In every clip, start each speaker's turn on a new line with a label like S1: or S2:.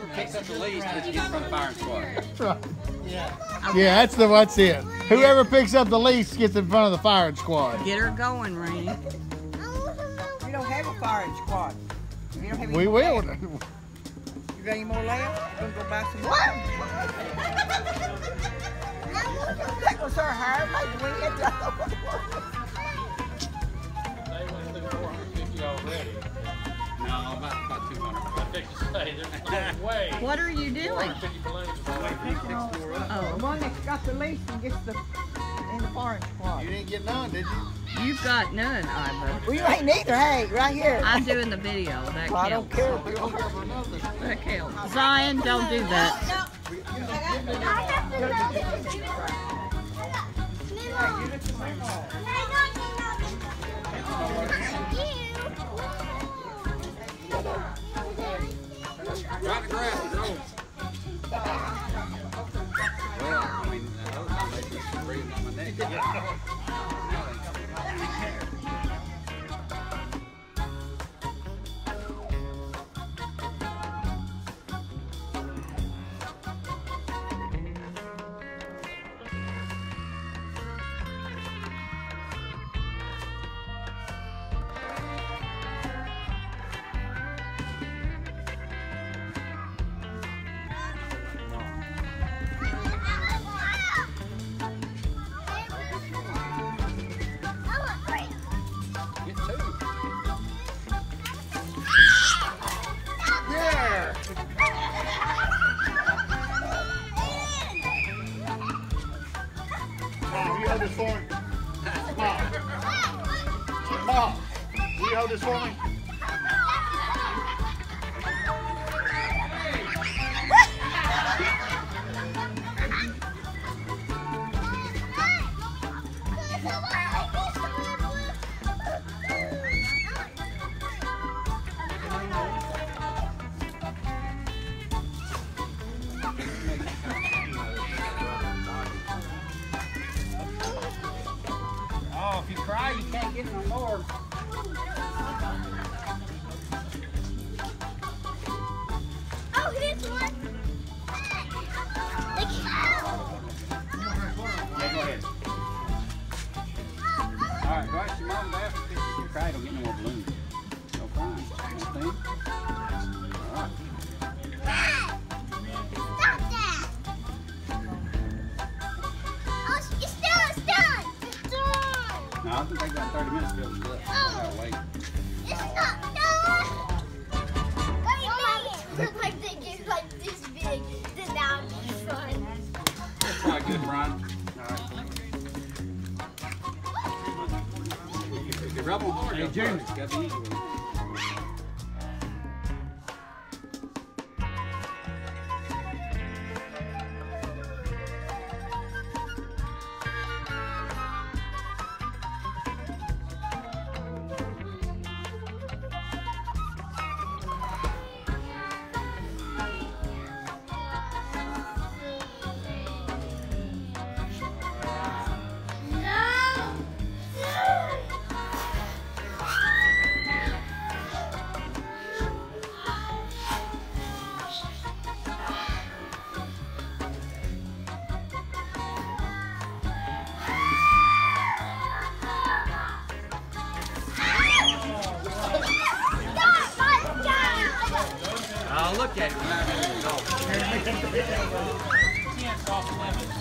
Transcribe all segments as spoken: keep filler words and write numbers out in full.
S1: Whoever picks up the least gets in front of the firing squad.
S2: Right. Yeah. Yeah, that's the what's it. Whoever picks up the least gets in front of the firing squad.
S3: Get her going, Raney.
S4: We don't have a firing squad. We don't have any
S2: We
S4: more
S2: will.
S4: layups. You got any more layups? We're gonna go buy some more. That was her hair. Like we had to.
S1: They went through four hundred fifty already. No, about, about two hundred. I think to say there's no way.
S3: What are you doing?
S1: fifty balloons are already six more up.
S3: Oh,
S4: The one that's got the least and gets the in the firing squad.
S2: You didn't get none, did you?
S3: you've got none, Iva.
S4: Well, you ain't neither. Hey, right here.
S3: I'm doing the video. That
S4: Well, I don't
S3: counts.
S4: care.
S3: That counts. Zion, don't do that.
S1: Right the grass, no. Well, I mean, the other time they just breathing on my neck. Now they come get two.
S2: Yeah. Mom, will you hold this for me? Mom. Mom, will you hold this for me?
S1: Oh, if you cry, you can't get no more.
S5: Oh, here's one. The cow.
S1: Yeah, go ahead. All right, go ask your mom and dad if you cry, don't get no more balloons. No crying. Understand? All right.
S5: Stop that. Oh, it's done. It's done. It's done.
S1: No, I think they got thirty minutes to be able to do it. I gotta wait.
S5: It's not done. What do you mean? Look like they get like this big. Then that would be fun.
S1: That's probably good, Brian. All right. If you rub them hard, hey, June. It's got to be easy. I'll look at it when I'm in the dog. Ten's off limits.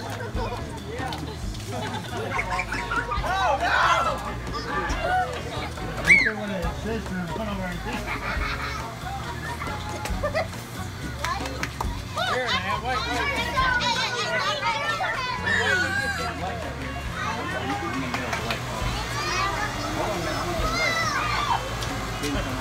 S4: Oh no!
S2: I think they want to assist and put over and
S1: Here now, wait, wait. Hold on a minute, I'm gonna get away.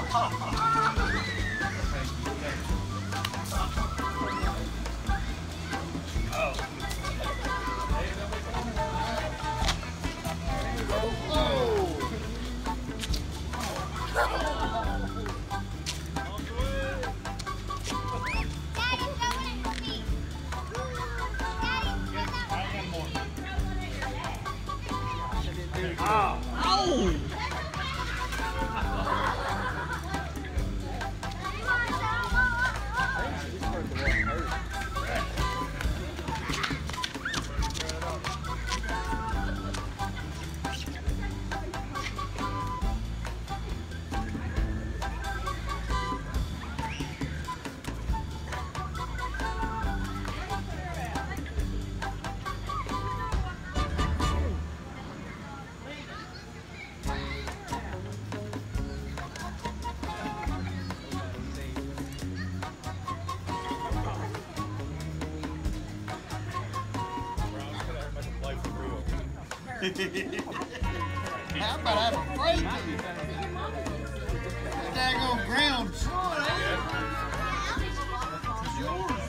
S2: How about I'm afraid to? Daggone ground slide, ain't it? It's yours.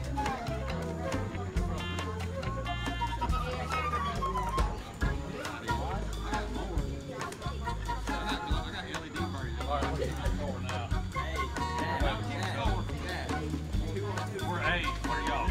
S1: We're eight. What are y'all?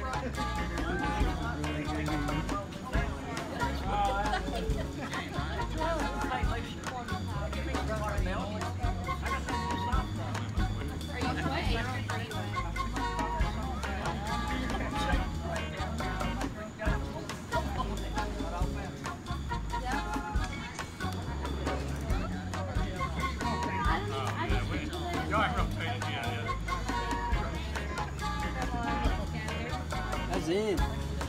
S6: That's in.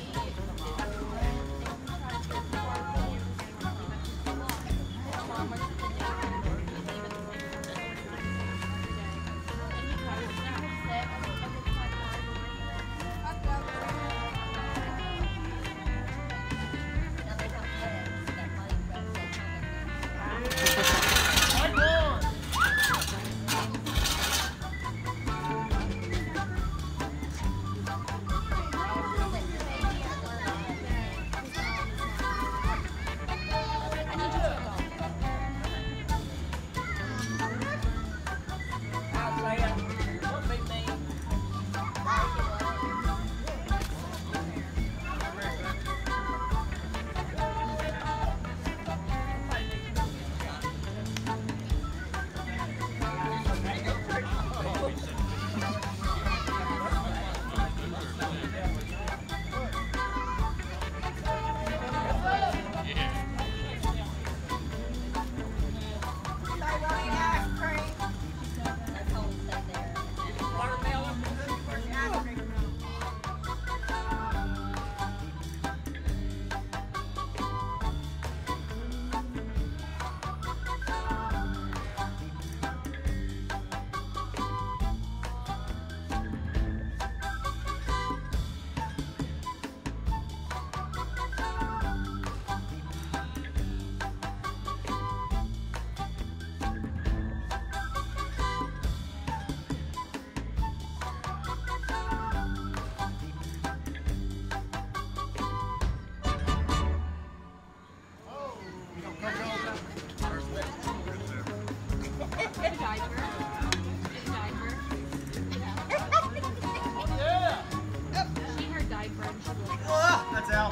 S2: That's out.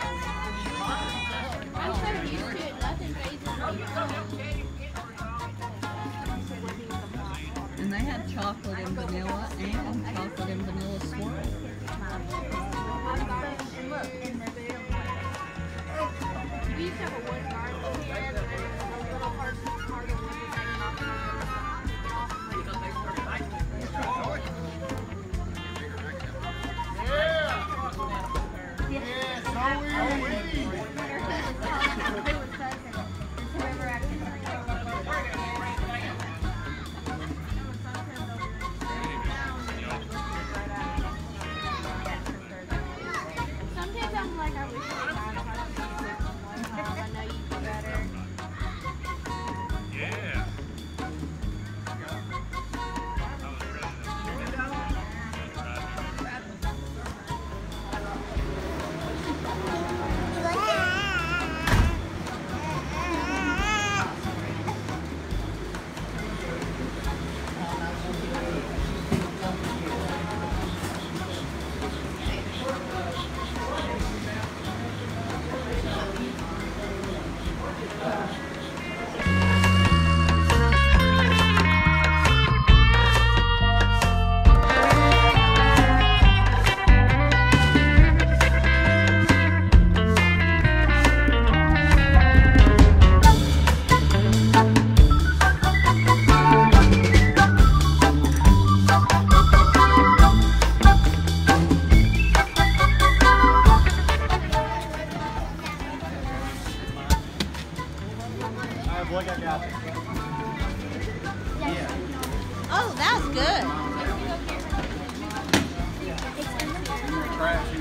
S5: I'm so used to it, nothing phases me.
S3: And they had chocolate and vanilla and chocolate and vanilla swirl.
S5: We used to have a wood garden here, and then a little part part of wood was hanging off
S2: Yeah. Yeah, so we.
S5: Sometimes I'm like, I wish I had a I know you
S1: Look, I got it.
S6: Oh, that was good.
S1: Crash.